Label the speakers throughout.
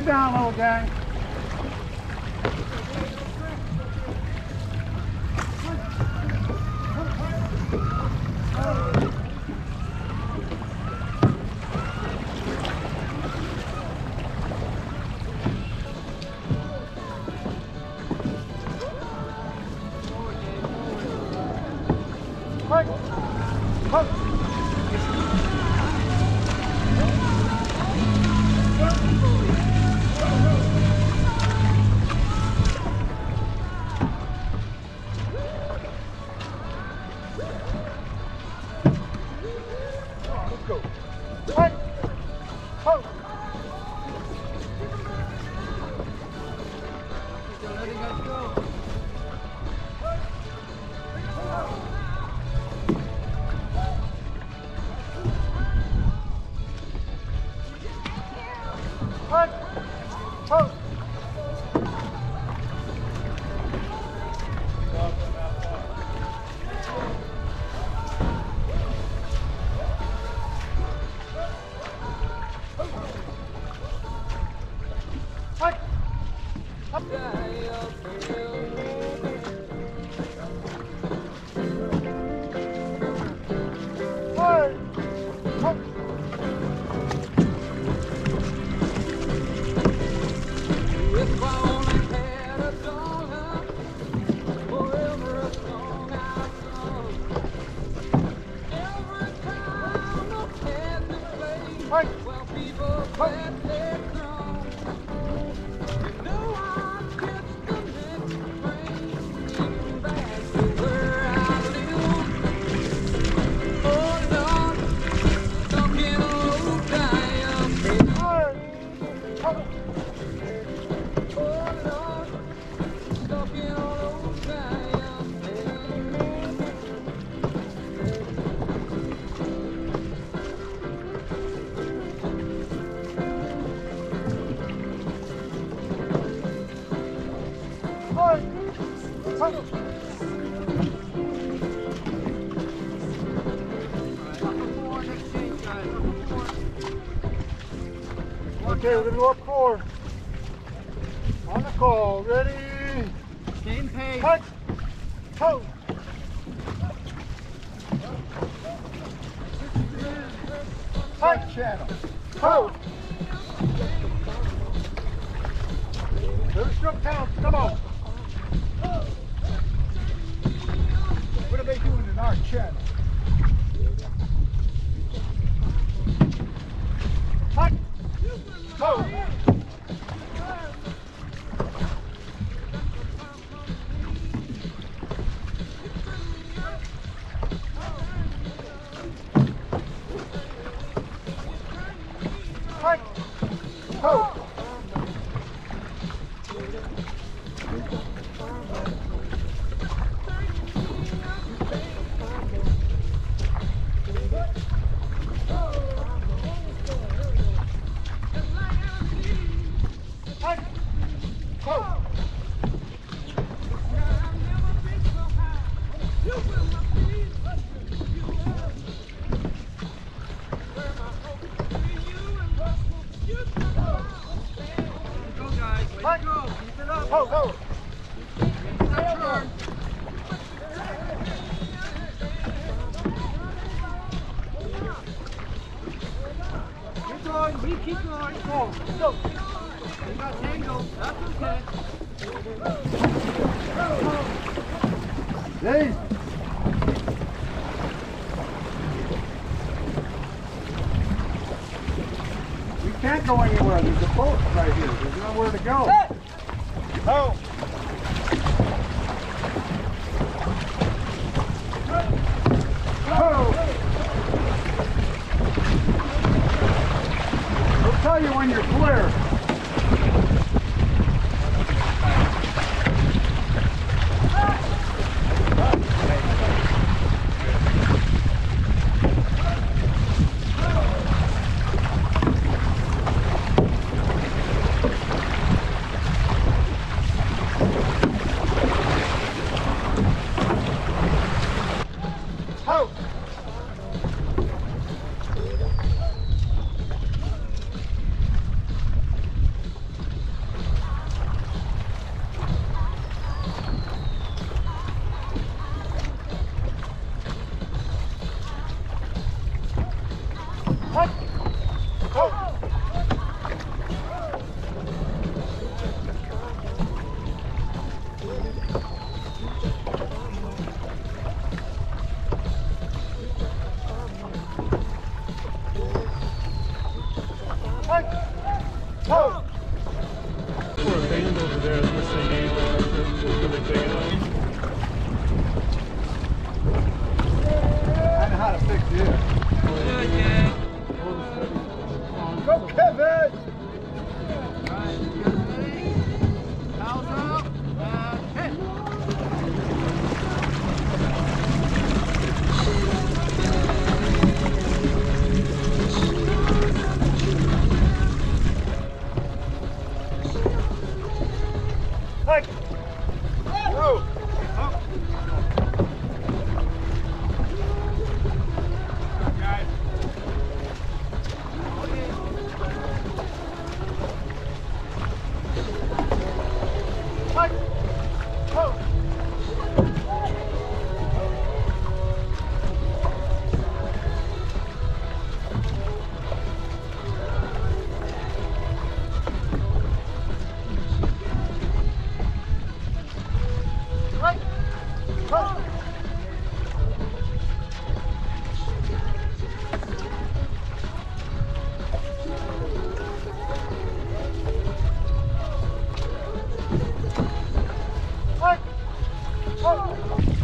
Speaker 1: Get down, little guy. Okay, we're gonna go up 4. On the call, ready?
Speaker 2: Same pace.
Speaker 1: Punch! Toe! Punch! Channel. Toe! There's stroke counts, come on! What are they doing in our channel? Punch! Toe! Punch! Toe! Go, go! Keep going, we keep going. Go, go. You got tangled, that's okay. Hey! We can't go anywhere, there's a boat right here, there's nowhere to go. Hey! Oh! I'll tell you when you're clear. Good, Jay.
Speaker 2: Go, Kevin!
Speaker 1: Alright, you guys ready? Towels out, and hit!
Speaker 2: Hike! Go! Guys. Hike! Go! Hike! Go! Hike! Go!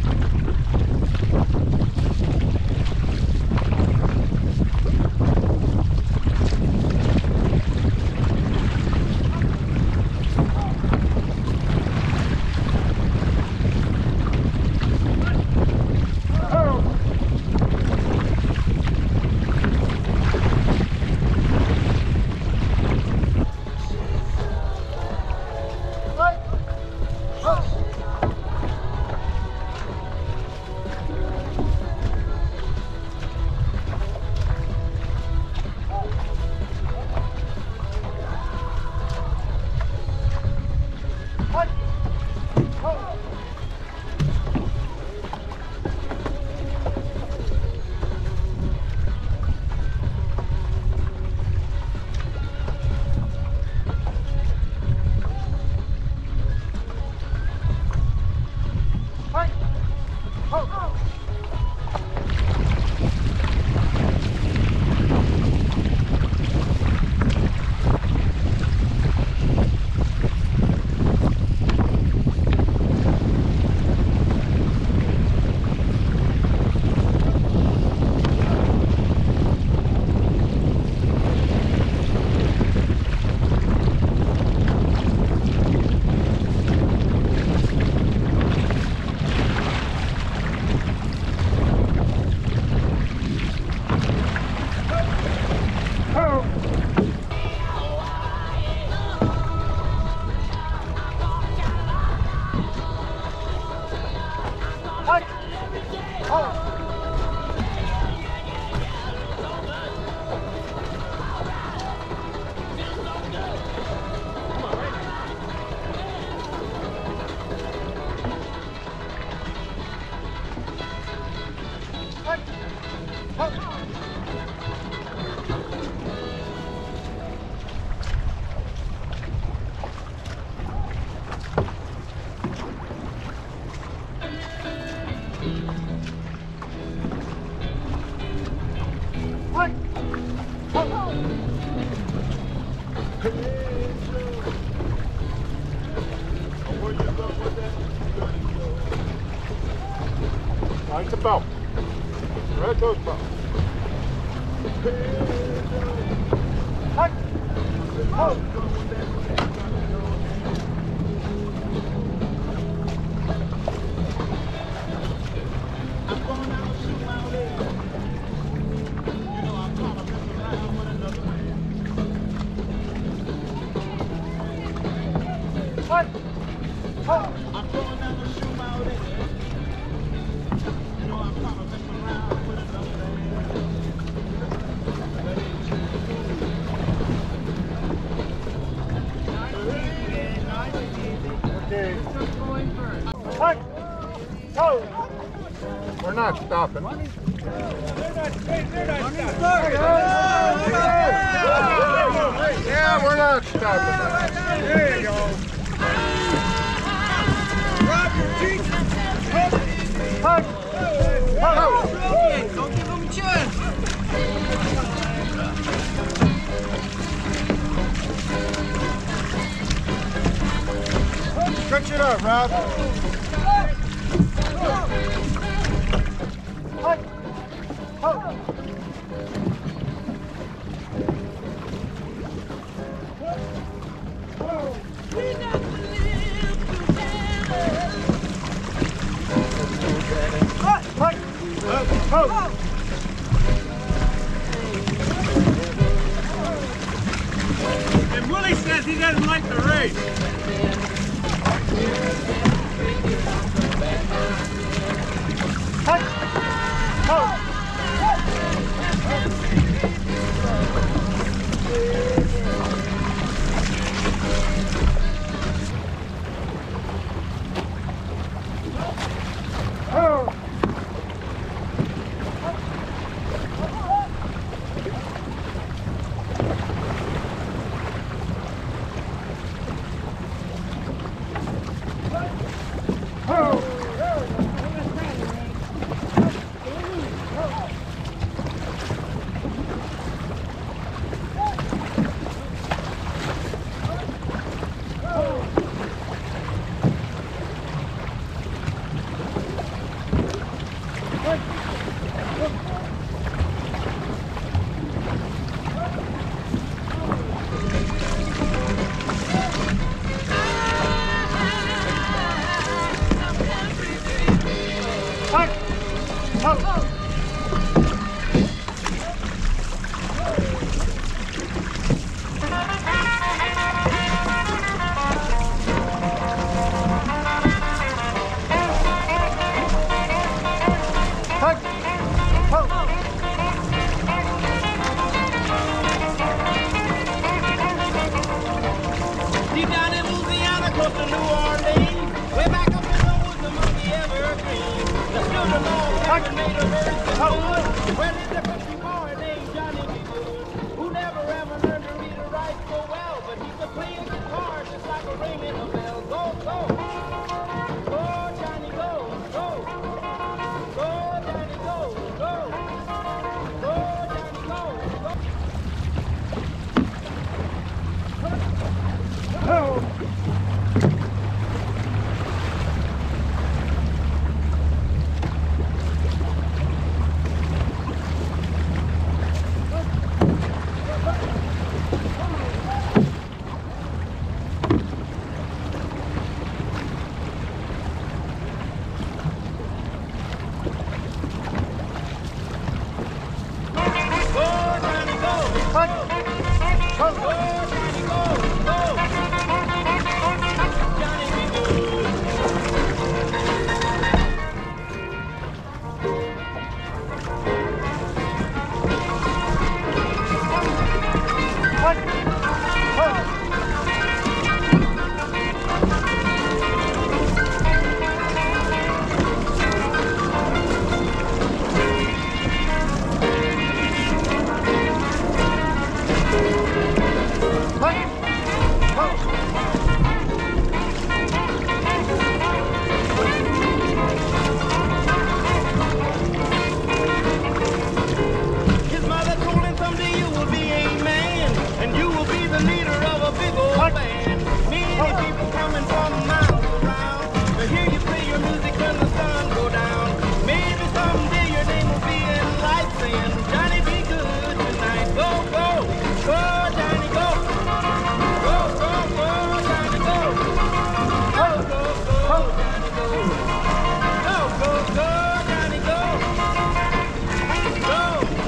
Speaker 2: Find the belt. Right those belts. Hike! Ho!
Speaker 3: I'm going out to shoot my leg. You know, I'm trying to mess around with another man.
Speaker 2: Hike! Ho!
Speaker 3: I'm going out to shoot my leg. You know, I'm trying to mess around with another man.
Speaker 2: Okay.
Speaker 1: Just going first.
Speaker 2: Hike! Ho! We're not stopping. Yeah, we're not stopping. There you go. Hike! Ho!
Speaker 1: Okay, don't give him a chance.
Speaker 2: Stretch it out, Rob. Hike! Ho!
Speaker 1: And Willie says he doesn't like the race.
Speaker 3: Deep down in Louisiana, close to New Orleans, way back up in the woods among the evergreens, there stood a log cabin made of earth and wood, where lived a country boy named Johnny B. Good, who never ever learned to read or write so well, but he could play a guitar just like a ringing a bell. Go, go, go, Johnny, go, go, go, Johnny, go, go, go, Johnny, go, go. His mother told him someday you will be a man, and you will be the leader of a big old band. Many people coming from miles around to hear you play your music when the sun go down. Maybe someday your name will be in lights saying, Johnny, be good tonight. Go, go, go, Johnny, go. Go, go, go, Johnny, go. Go, go, go, Johnny, go. Go, go, go, Johnny, go. Go.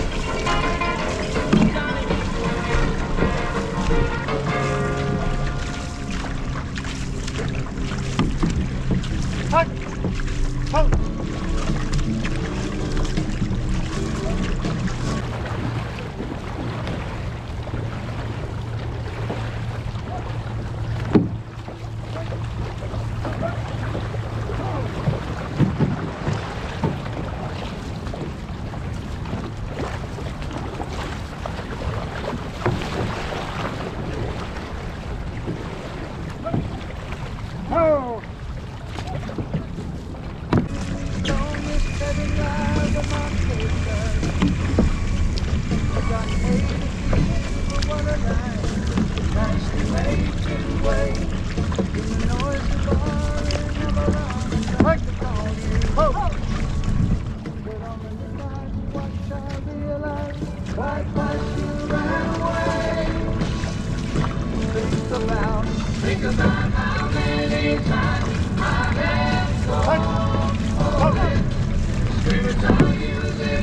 Speaker 4: Think about how many times I have gone. Every time you live.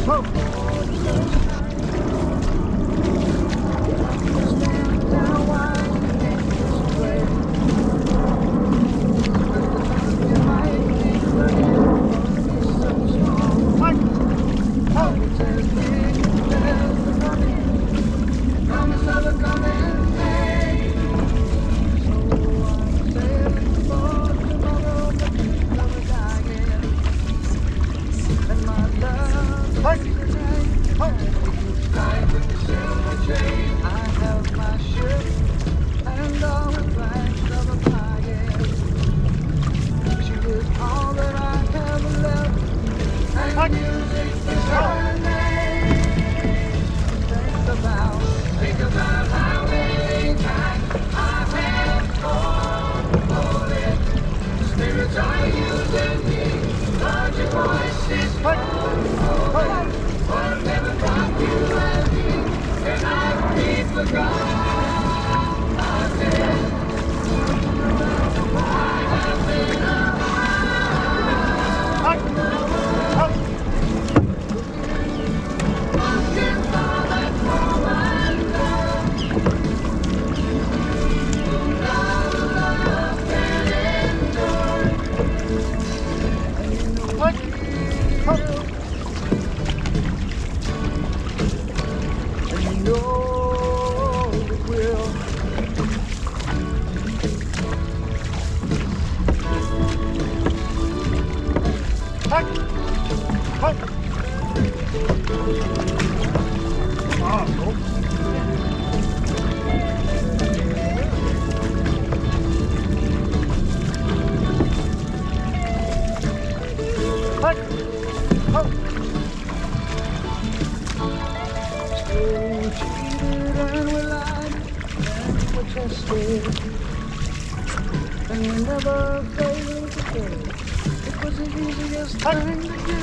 Speaker 3: And you never failed to care. It was the easiest thing to do.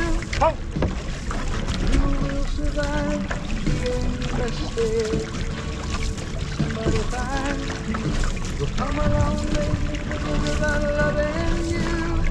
Speaker 3: You will survive being rested. Somebody fine will come along lately without loving you.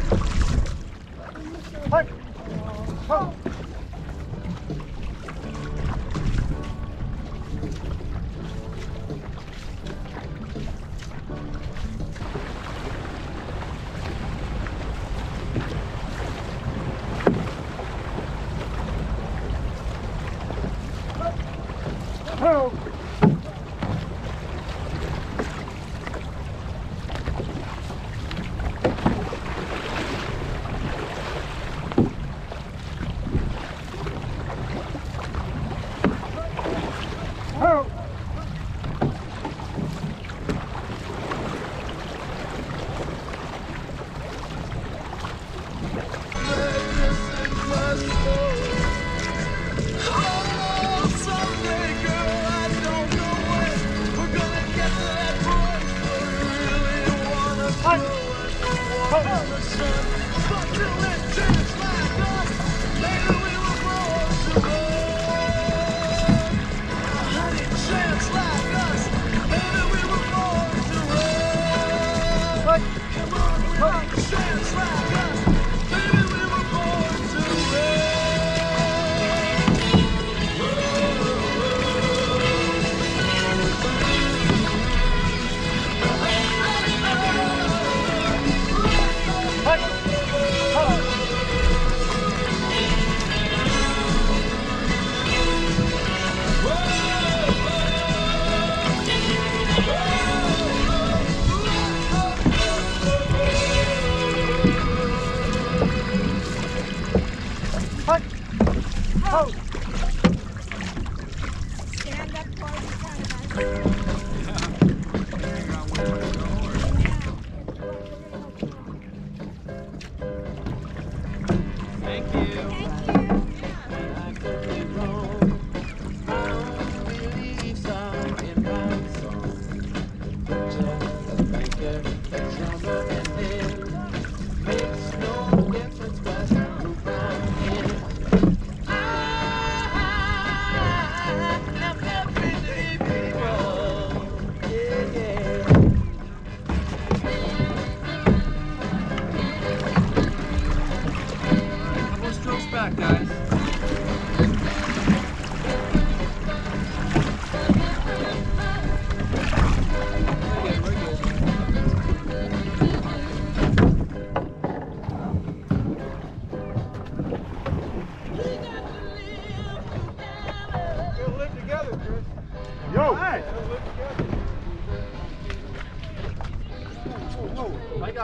Speaker 5: Stand up toward the front of us.
Speaker 3: Thank you.
Speaker 5: Thank you.
Speaker 3: I could be wrong. I don't believe some in my song. Just a thinker that's younger than him. Makes no difference what group I'm in. I am everyday people.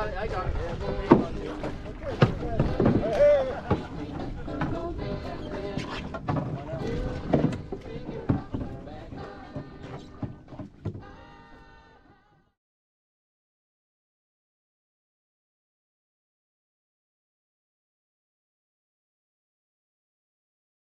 Speaker 1: got it. I got it. Yeah, both hands on you.